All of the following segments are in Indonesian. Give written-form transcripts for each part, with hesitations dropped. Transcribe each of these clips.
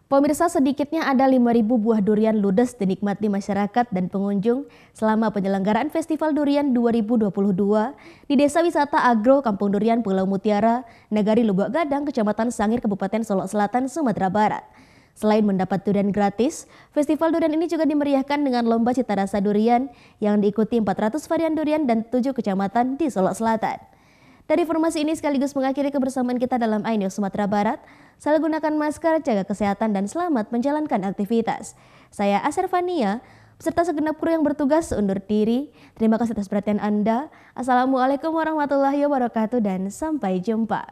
Pemirsa, sedikitnya ada 5.000 buah durian ludes dinikmati masyarakat dan pengunjung selama penyelenggaraan Festival Durian 2022 di Desa Wisata Agro Kampung Durian Pulau Mutiara, Negari Lubuk Gadang, Kecamatan Sangir, Kabupaten Solok Selatan, Sumatera Barat. Selain mendapat durian gratis, festival durian ini juga dimeriahkan dengan lomba cita rasa durian yang diikuti 400 varian durian dan 7 kecamatan di Solok Selatan. Dari informasi ini sekaligus mengakhiri kebersamaan kita dalam iNews Sumatera Barat. Selalu gunakan masker, jaga kesehatan, dan selamat menjalankan aktivitas. Saya Aservania, beserta segenap kru yang bertugas undur diri. Terima kasih atas perhatian Anda. Assalamualaikum warahmatullahi wabarakatuh dan sampai jumpa.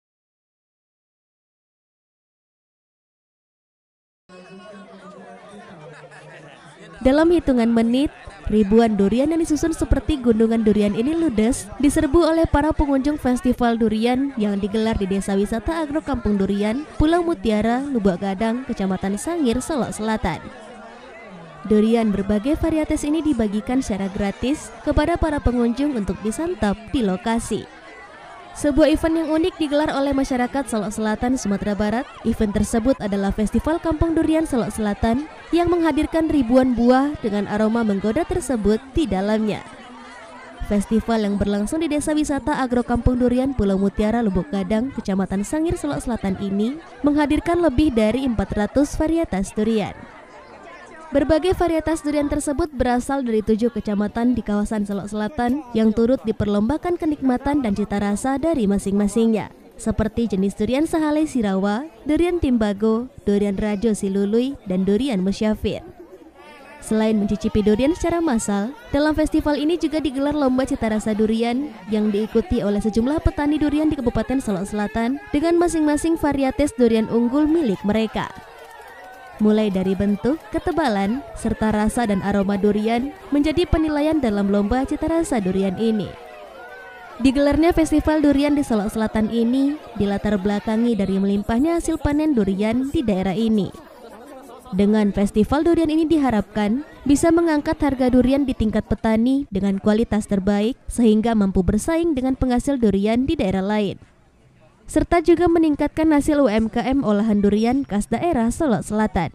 Dalam hitungan menit, ribuan durian yang disusun seperti gunungan durian ini ludes diserbu oleh para pengunjung festival durian yang digelar di Desa Wisata Agro Kampung Durian, Pulau Mutiara, Lubuk Gadang, Kecamatan Sangir, Solok Selatan. Durian berbagai varietas ini dibagikan secara gratis kepada para pengunjung untuk disantap di lokasi. Sebuah event yang unik digelar oleh masyarakat Solok Selatan, Sumatera Barat. Event tersebut adalah Festival Kampung Durian Solok Selatan yang menghadirkan ribuan buah dengan aroma menggoda tersebut di dalamnya. Festival yang berlangsung di Desa Wisata Agro Kampung Durian Pulau Mutiara, Lubuk Gadang, Kecamatan Sangir, Solok Selatan ini menghadirkan lebih dari 400 varietas durian. Berbagai varietas durian tersebut berasal dari 7 kecamatan di kawasan Solok Selatan yang turut diperlombakan kenikmatan dan cita rasa dari masing-masingnya, seperti jenis durian Sahale Sirawa, durian Timbago, durian Rajo Silului, dan durian Musyafir. Selain mencicipi durian secara massal, dalam festival ini juga digelar lomba cita rasa durian yang diikuti oleh sejumlah petani durian di Kabupaten Solok Selatan dengan masing-masing varietas durian unggul milik mereka. Mulai dari bentuk, ketebalan, serta rasa dan aroma durian menjadi penilaian dalam lomba cita rasa durian ini. Digelarnya festival durian di Solok Selatan ini dilatar belakangi dari melimpahnya hasil panen durian di daerah ini. Dengan festival durian ini diharapkan bisa mengangkat harga durian di tingkat petani dengan kualitas terbaik sehingga mampu bersaing dengan penghasil durian di daerah lain, serta juga meningkatkan hasil UMKM olahan durian khas daerah Solok Selatan.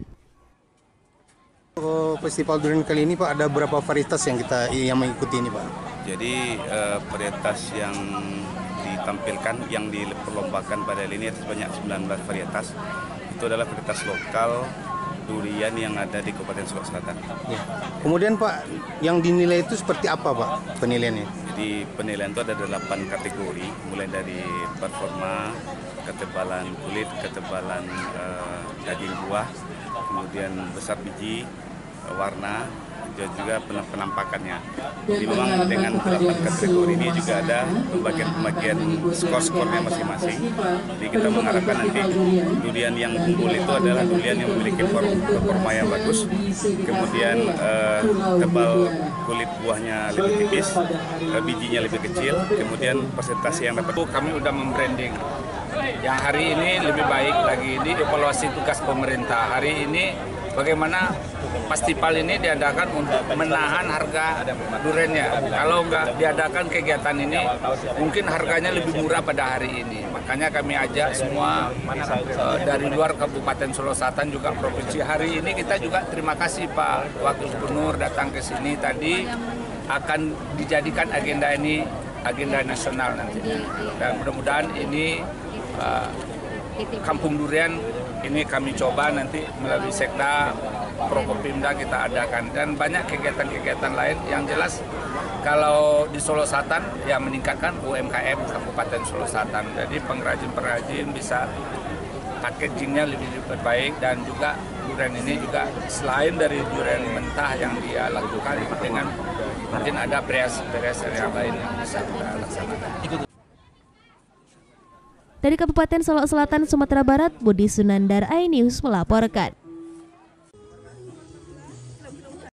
Festival durian kali ini Pak, ada berapa varietas yang mengikuti ini Pak? Jadi varietas yang ditampilkan, yang diperlombakan pada ini sebanyak 19 varietas. Itu adalah varietas lokal durian yang ada di Kabupaten Solok Selatan. Ya. Kemudian Pak, yang dinilai itu seperti apa Pak penilaiannya? Jadi penilaian itu ada 8 kategori, mulai dari performa, ketebalan kulit, ketebalan daging buah, kemudian besar biji, warna, dan juga penampakannya. Jadi memang dengan 8 kategori ini juga ada pembagian skor-skornya masing-masing. Jadi kita mengharapkan nanti durian yang unggul itu adalah durian yang memiliki performa yang bagus, kemudian tebal kulit buahnya lebih tipis, bijinya lebih kecil, kemudian persentase yang dapat. Kami udah membranding. Yang hari ini lebih baik lagi, ini evaluasi tugas pemerintah. Hari ini bagaimana festival ini diadakan untuk menahan harga duriannya. Kalau nggak diadakan kegiatan ini, mungkin harganya lebih murah pada hari ini. Makanya kami ajak semua dari luar Kabupaten Solok Selatan juga provinsi. Hari ini kita juga terima kasih Pak Wakil Gubernur datang ke sini tadi, akan dijadikan agenda ini agenda nasional nantinya. Dan mudah-mudahan ini Kampung Durian ini kami coba nanti melalui Sekda, Prokopimda kita adakan, dan banyak kegiatan-kegiatan lain yang jelas kalau di Solok Selatan ya meningkatkan UMKM Kabupaten Solok Selatan. Jadi pengrajin-pengrajin bisa packagingnya lebih baik, dan juga durian ini juga selain dari durian mentah yang dia lakukan dengan mungkin ada beres-beres yang lain yang bisa kita laksanakan. Dari Kabupaten Solok Selatan, Sumatera Barat, Budi Sunandar, iNews melaporkan.